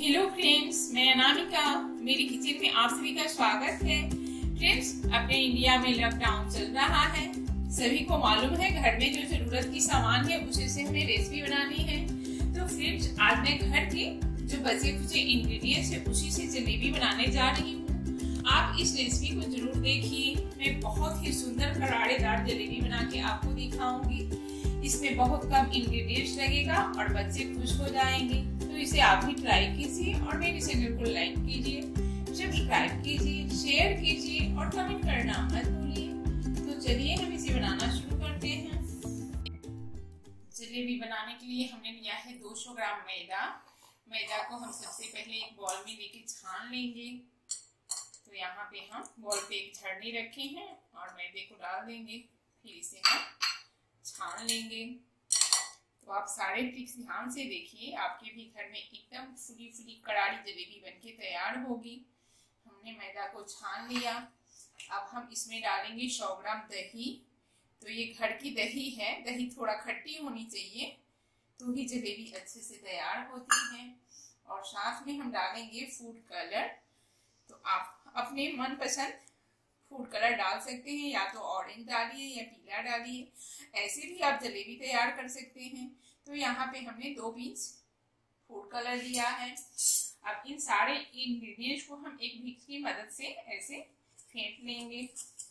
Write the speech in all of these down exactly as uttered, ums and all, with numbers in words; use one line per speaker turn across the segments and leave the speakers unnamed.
Hello friends, मैं अनामिका। मेरी kitchen में आप सभी का स्वागत है। फ्रेंड्स, अपने इंडिया में लॉकडाउन चल रहा है। सभी को मालूम है घर में जो जरूरत की सामान है उसी से हमें रेसिपी बनानी है। तो फ्रेंड्स, आज मैं घर के जो बचे कुचे इंग्रेडिएंट्स है उसी से जलेबी बनाने जा रही हूँ। आप इस रेसिपी को जरूर देखिए। मैं बहुत ही सुंदर करारेदार जलेबी बना के आपको दिखाऊंगी। इसमें बहुत कम इंग्रेडिएंट्स लगेगा और बच्चे खुश हो जाएंगे। तो इसे आप भी ट्राई कीजिए और मेरे चैनल को लाइक कीजिए, सब्सक्राइब कीजिए, शेयर कीजिए और कमेंट करना मत भूलिए। तो चलिए हम इसे बनाना शुरू करते हैं। जलेबी बनाने के लिए हमने लिया है दो सौ ग्राम मैदा। मैदा को हम सबसे पहले एक बॉल में लेके छान लेंगे। तो यहाँ पे हम बॉल पे एक छड़नी रखे हैं और मैदे को डाल देंगे। फिर इसे हम छान लेंगे। तो आप सारे टिप्स ध्यान से देखिए, आपके भी घर में एकदम फुली फुली करारी जलेबी बनके तैयार होगी। हमने मैदा को छान लिया। अब हम इसमें डालेंगे सौ ग्राम दही। तो ये घर की दही है, दही थोड़ा खट्टी होनी चाहिए तो ही जलेबी अच्छे से तैयार होती है। और साथ में हम डालेंगे फूड कलर। तो आप अपने मनपसंद फूड कलर डाल सकते हैं, या तो ऑरेंज डालिए या पीला डालिए। ऐसे भी आप जलेबी तैयार कर सकते हैं। तो यहाँ पे हमने दो पीस फूड कलर लिया है। अब इन सारे इंग्रेडिएंट्स को हम एक विक्स की मदद से ऐसे फेंट लेंगे।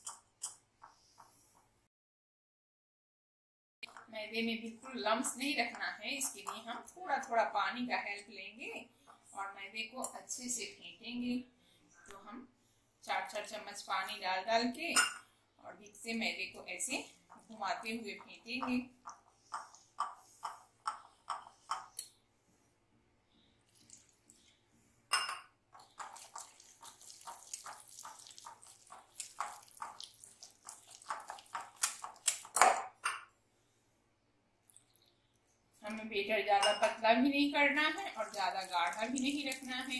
मैदे में बिल्कुल लम्स नहीं रखना है, इसके लिए हम थोड़ा थोड़ा पानी का हेल्प लेंगे और मैदे को अच्छे से फेंटेंगे। तो हम चार चार चम्मच पानी डाल डाल के और विक्स से मैदे को ऐसे घुमाते हुए फेंटेंगे। हमें बेटर ज्यादा पतला भी नहीं करना है और ज्यादा गाढ़ा भी नहीं रखना है।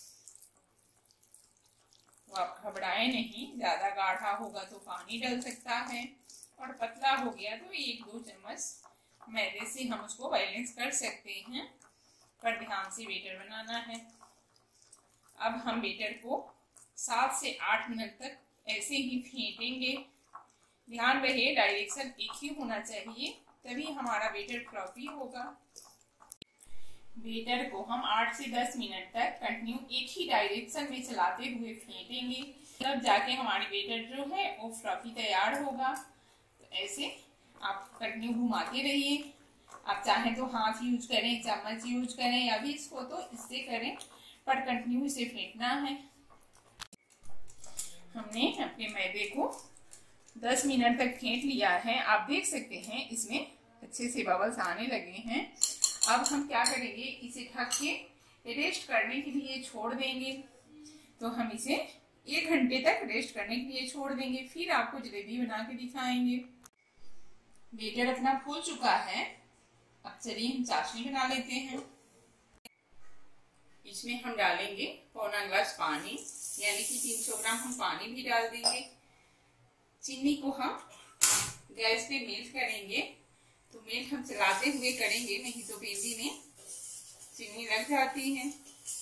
तो आप घबराए नहीं, ज्यादा गाढ़ा होगा तो पानी डल सकता है और पतला हो गया तो एक दो चम्मच मैदे से हम उसको बैलेंस कर सकते हैं। पर ध्यान से बेटर बनाना है। अब हम बेटर को सात से आठ मिनट तक ऐसे ही फेंटेंगे। ध्यान रहे डायरेक्शन एक ही होना चाहिए, तभी हमारा बेटर फ्लफी होगा। बेटर को हम आठ से दस मिनट तक कंटिन्यू एक ही डायरेक्शन में चलाते हुए फेंटेंगे। तब जाके हमारी बेटर जो है वो फ्लफी तैयार होगा। तो ऐसे आप कंटिन्यू घुमाते रहिए। आप चाहें तो हाथ यूज करें, चम्मच यूज करें या भी इसको तो इससे करें, पर कंटिन्यू इसे फेंटना है। हमने अपने मैदे को दस मिनट तक फेंट लिया है। आप देख सकते हैं इसमें अच्छे से बबल्स आने लगे हैं। अब हम क्या करेंगे, इसे ढक के रेस्ट करने के लिए छोड़ देंगे। तो हम इसे एक घंटे तक रेस्ट करने के लिए छोड़ देंगे। फिर आपको जलेबी बना के दिखाएंगे। बेटर अपना फूल चुका है। अब चलिए हम चाशनी बना लेते हैं। इसमें हम डालेंगे पौना ग्लास पानी, यानी कि तीन सौ ग्राम हम पानी भी डाल देंगे। चीनी को हम गैस पे मेल्ट करेंगे। तो मेल्ट हम चलाते हुए करेंगे, नहीं तो पेंदी में चीनी लग जाती है।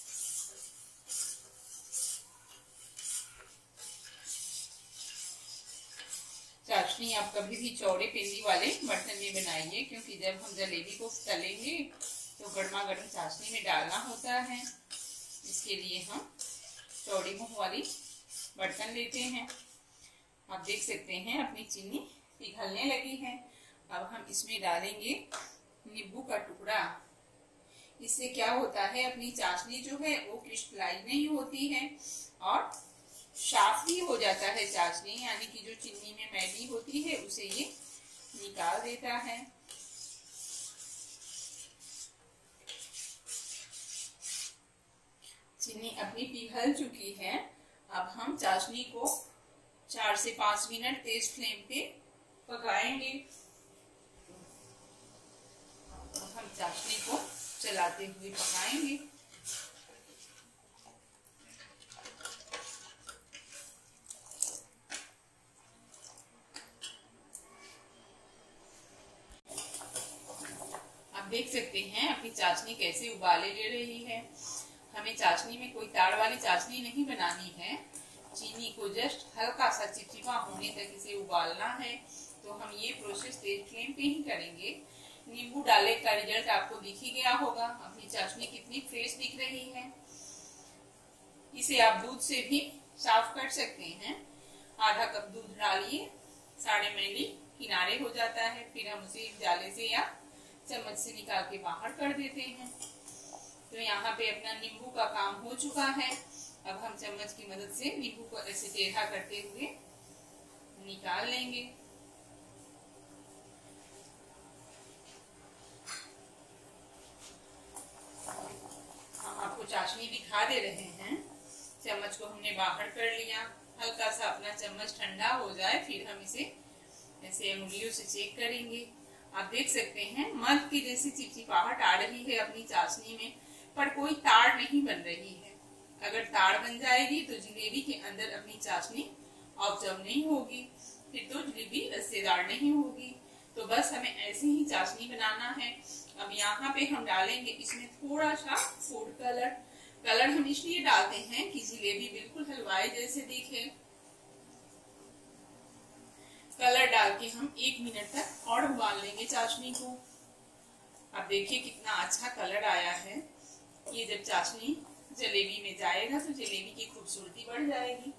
चाशनी आप कभी भी चौड़े पेंदी वाले बर्तन में बनाइए, क्योंकि जब हम जलेबी को तलेंगे तो गर्मा गर्म चाशनी में डालना होता है। इसके लिए हम चौड़ी मुंह वाली बर्तन लेते हैं। आप देख सकते हैं अपनी चीनी पिघलने लगी है। अब हम इसमें डालेंगे नींबू का टुकड़ा। इससे क्या होता है, अपनी चाशनी जो है वो क्रिस्टलाइज नहीं होती है और साफ भी हो जाता है चाशनी, यानी कि जो चीनी में मैली होती है उसे ये निकाल देता है। चीनी अपनी पिघल चुकी है। अब हम चाशनी को चार से पांच मिनट तेज फ्लेम पे पकाएंगे। हम चाशनी को चलाते हुए पकाएंगे। आप देख सकते हैं अपनी चाशनी कैसे उबाले ले रही है। हमें चाशनी में कोई ताड़ वाली चाशनी नहीं बनानी है। चीनी को जस्ट हल्का सा चिपचिपा होने तक इसे उबालना है। तो हम ये प्रोसेस तेज फ्लेम पे ही करेंगे। नींबू डाले का रिजल्ट आपको दिख ही गया होगा। अपनी चाशनी कितनी फ्रेश दिख रही है। इसे आप दूध से भी साफ कर सकते हैं। आधा कप दूध डालिए, साढ़े मिली किनारे हो जाता है, फिर हम उसे जाले से या चम्मच से निकाल के बाहर कर देते हैं। तो यहाँ पे अपना नींबू का काम हो चुका है। अब हम चम्मच की मदद से नींबू को ऐसे टेढ़ा करते हुए निकाल लेंगे। हम आपको चाशनी दिखा दे रहे हैं। चम्मच को हमने बाहर कर लिया। हल्का सा अपना चम्मच ठंडा हो जाए, फिर हम इसे ऐसे उंगलियों से चेक करेंगे। आप देख सकते हैं मध की जैसी चिपचिपाहट आ रही है अपनी चाशनी में, पर कोई ताड़ नहीं बन रही है। अगर ताड़ बन जाएगी तो जलेबी के अंदर अपनी चाशनी ऑब्जर्व नहीं होगी, फिर तो जलेबी रसेदार नहीं होगी। तो बस हमें ऐसे ही चाशनी बनाना है। अब यहाँ पे हम डालेंगे इसमें थोड़ा सा फूड कलर। कलर हम इसलिए डालते हैं कि जलेबी बिल्कुल हलवाई जैसे दिखे। कलर डाल के हम एक मिनट तक और उबाल लेंगे चाशनी को। अब देखिए कितना अच्छा कलर आया है। ये जब चाशनी जलेबी में जाएगा तो जलेबी की खूबसूरती बढ़ जाएगी।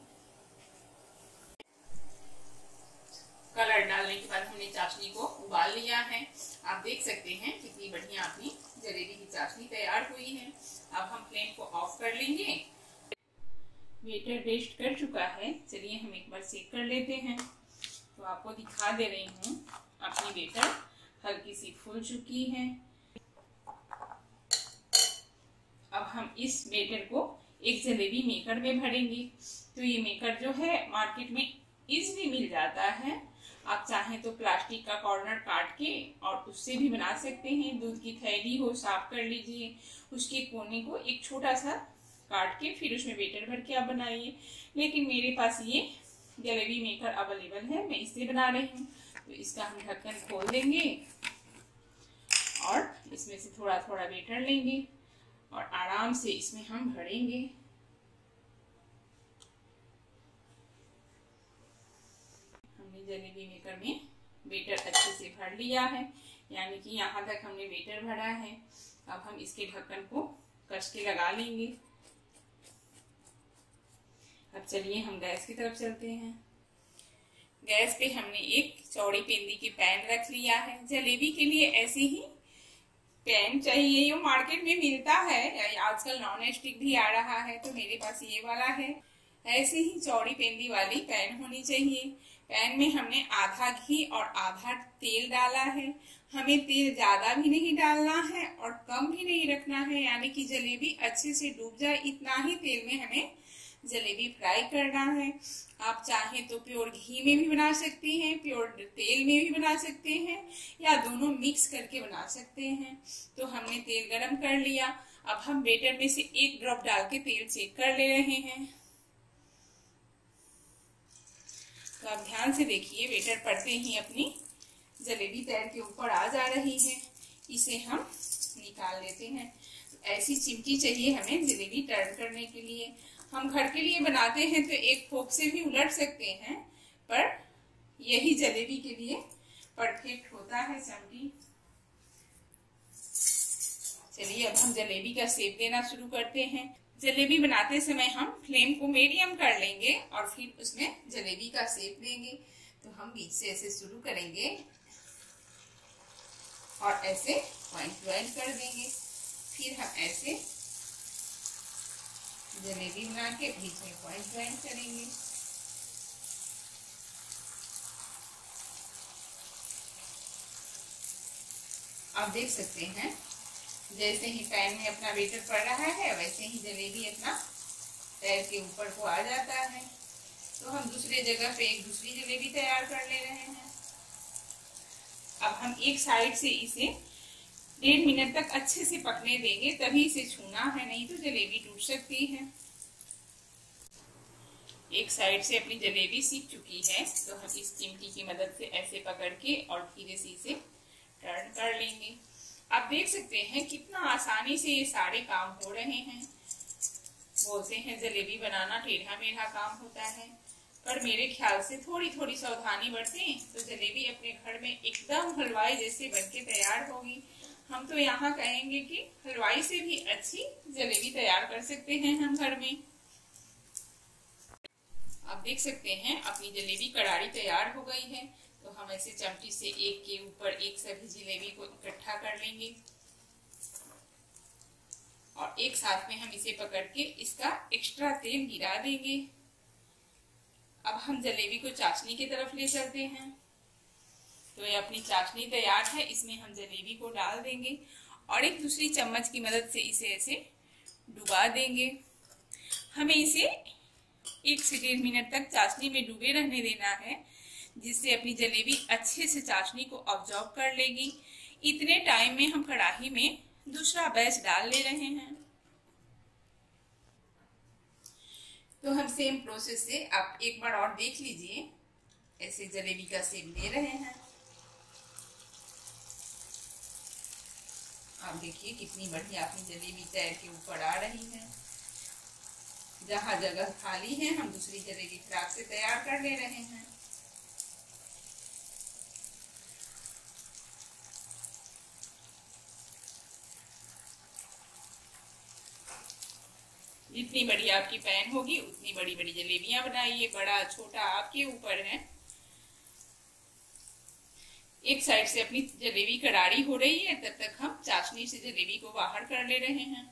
कलर डालने के बाद हमने चाशनी को उबाल लिया है। आप देख सकते हैं कितनी बढ़िया अपनी जलेबी की चाशनी तैयार हुई है। अब हम फ्लेम को ऑफ कर लेंगे। बेटर रेस्ट कर चुका है। चलिए हम एक बार चेक कर लेते हैं। तो आपको दिखा दे रही हूँ अपनी बेटर हल्की सी फूल चुकी है। अब हम इस बेटर को एक जलेबी मेकर में भरेंगे। तो ये मेकर जो है मार्केट में इजीली मिल जाता है। आप चाहें तो प्लास्टिक का कॉर्नर काट के और उससे भी बना सकते हैं। दूध की थैली हो, साफ कर लीजिए, उसके कोने को एक छोटा सा काट के फिर उसमें बेटर भर के आप बनाइए। लेकिन मेरे पास ये जलेबी मेकर अवेलेबल है, मैं इससे बना रही हूँ। तो इसका हम ढक्कन खोल देंगे और इसमें से थोड़ा थोड़ा बेटर लेंगे और आराम से इसमें हम भरेंगे। हमने जलेबी मेकर में बेटर अच्छे से भर लिया है, यानी कि यहाँ तक हमने बेटर भरा है। अब हम इसके ढक्कन को कस के लगा लेंगे। अब चलिए हम गैस की तरफ चलते हैं। गैस पे हमने एक चौड़ी पेंदी की पैन रख लिया है। जलेबी के लिए ऐसे ही पैन चाहिए, ये मार्केट में मिलता है। आजकल नॉन स्टिक भी आ रहा है, तो मेरे पास ये वाला है। ऐसे ही चौड़ी पेंदी वाली पैन होनी चाहिए। पैन में हमने आधा घी और आधा तेल डाला है। हमें तेल ज्यादा भी नहीं डालना है और कम भी नहीं रखना है, यानी कि जलेबी अच्छे से डूब जाए, इतना ही तेल में हमें जलेबी फ्राई करना है। आप चाहें तो प्योर घी में भी बना सकते हैं, प्योर तेल में भी बना सकते हैं, या दोनों मिक्स करके बना सकते हैं। तो हमने तेल गरम कर लिया। अब हम बेटर में से एक ड्रॉप डाल के तेल चेक कर ले रहे हैं। तो आप ध्यान से देखिए, बेटर पड़ते ही अपनी जलेबी तैर के ऊपर आ जा रही है। इसे हम निकाल लेते हैं। तो ऐसी चिमटी चाहिए हमें जलेबी टर्न करने के लिए। हम घर के लिए बनाते हैं तो एक फोक से भी उलट सकते हैं, पर यही जलेबी के लिए परफेक्ट होता है चमटी। चलिए अब हम जलेबी का शेप देना शुरू करते हैं। जलेबी बनाते समय हम फ्लेम को मीडियम कर लेंगे और फिर उसमें जलेबी का शेप देंगे। तो हम बीच से ऐसे शुरू करेंगे और ऐसे पॉइंट ज्वाइन कर देंगे। फिर हम ऐसे जलेबी बना के बीच में पॉइंट ज्वाइन करेंगे। आप देख सकते हैं जैसे ही पैन में अपना बेटर पड़ रहा है, वैसे ही जलेबी अपना पैर के ऊपर को आ जाता है। तो हम दूसरे जगह पे एक दूसरी जलेबी तैयार कर ले रहे हैं। अब हम एक साइड से इसे डेढ़ मिनट तक अच्छे से पकने देंगे, तभी इसे छूना है, नहीं तो जलेबी टूट सकती है। एक साइड से अपनी जलेबी सीख चुकी है, तो हम इस चिमटी की मदद से ऐसे पकड़ के और धीरे से इसे टर्न कर लेंगे। आप देख सकते हैं कितना आसानी से ये सारे काम हो रहे हैं। बोलते हैं जलेबी बनाना टेढ़ा मेढ़ा काम होता है, पर मेरे ख्याल से थोड़ी थोड़ी सावधानी बरतें तो जलेबी अपने घर में एकदम हलवाई जैसे बनके तैयार होगी। हम तो यहाँ कहेंगे कि हलवाई से भी अच्छी जलेबी तैयार कर सकते हैं हम घर में। आप देख सकते हैं अपनी जलेबी कड़ारी तैयार हो गई है, तो हम ऐसे चमची से एक के ऊपर एक सभी जलेबी को इकट्ठा कर लेंगे और एक साथ में हम इसे पकड़ के इसका एक्स्ट्रा तेल गिरा देंगे। अब हम जलेबी को चाशनी की तरफ ले चलते हैं। तो ये अपनी चाशनी तैयार है, इसमें हम जलेबी को डाल देंगे और एक दूसरी चम्मच की मदद से इसे ऐसे डुबा देंगे। हमें इसे एक से डेढ़ मिनट तक चाशनी में डूबे रहने देना है, जिससे अपनी जलेबी अच्छे से चाशनी को ऑब्जॉर्ब कर लेगी। इतने टाइम में हम कढ़ाई में दूसरा बैच डाल ले रहे हैं। तो हम सेम प्रोसेस से आप एक बार और देख लीजिए, ऐसे जलेबी का शेप दे रहे हैं। आप देखिए कितनी बढ़िया अपनी जलेबी तैर के ऊपर आ रही है। जहाँ जगह खाली है हम दूसरी जलेबी फ्राक से तैयार कर ले रहे हैं। जितनी बड़ी आपकी पैन होगी उतनी बड़ी बड़ी जलेबियां बनाइए, बड़ा छोटा आपके ऊपर है। एक साइड से अपनी जलेबी कड़ारी हो रही है, तब तक हम चाशनी से जलेबी को बाहर कर ले रहे हैं।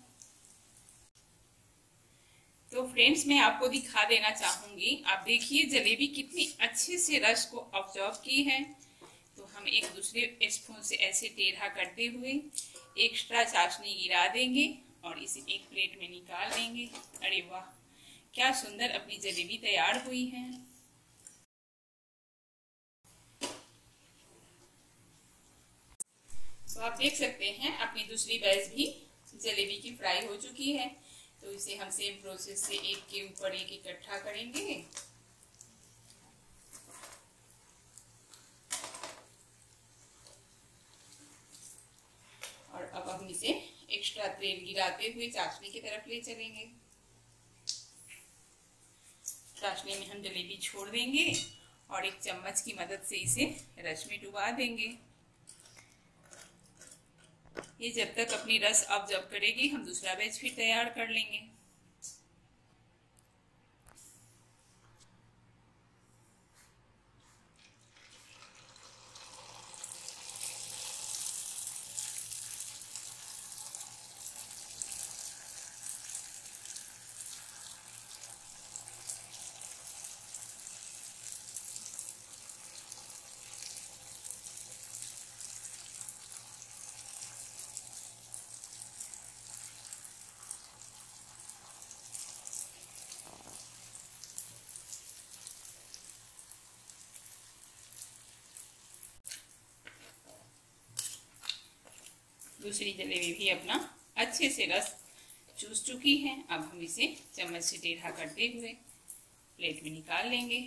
तो फ्रेंड्स, मैं आपको दिखा देना चाहूंगी, आप देखिए जलेबी कितनी अच्छे से रस को ऑब्जॉर्व की है। तो हम एक दूसरे स्पून से ऐसे टेढ़ा करते हुए एक्स्ट्रा चाशनी गिरा देंगे और इसे एक प्लेट में निकाल लेंगे। अरे वाह, क्या सुंदर अपनी जलेबी तैयार हुई है। तो आप देख सकते हैं अपनी दूसरी बैच भी जलेबी की फ्राई हो चुकी है। तो इसे हम सेम प्रोसेस से एक के ऊपर एक इकट्ठा करेंगे और अब हम इसे एक्स्ट्रा तेल गिराते हुए चाशनी की तरफ ले चलेंगे। चाशनी में हम जलेबी छोड़ देंगे और एक चम्मच की मदद से इसे रस में डुबा देंगे। ये जब तक अपनी रस ऑब्जॉर्व करेगी हम दूसरा बैच फिर तैयार कर लेंगे। दूसरी जलेबी भी अपना अच्छे से रस चूस चुकी है। अब हम इसे चम्मच से टेढ़ा करते हुए प्लेट में निकाल लेंगे।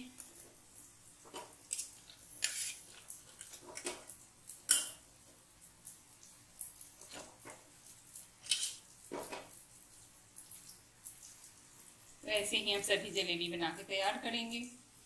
तो ऐसे ही हम सभी जलेबी बना के तैयार करेंगे।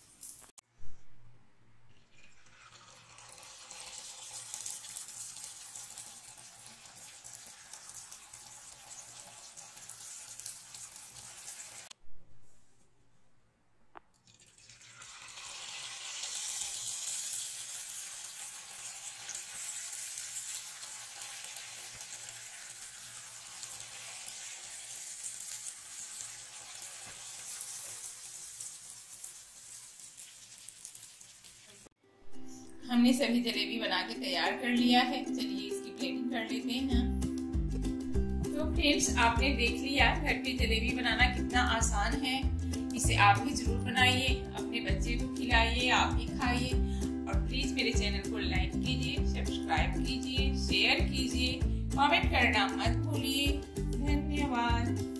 हमने सभी जलेबी बना के तैयार कर लिया है। चलिए इसकी प्लेटिंग कर लेते हैं। तो फ्रेंड्स, आपने देख लिया घर पे जलेबी बनाना कितना आसान है। इसे आप भी जरूर बनाइए, अपने बच्चे को खिलाइए, आप भी खाइए और प्लीज मेरे चैनल को लाइक कीजिए, सब्सक्राइब कीजिए, शेयर कीजिए, कमेंट करना मत भूलिए। धन्यवाद।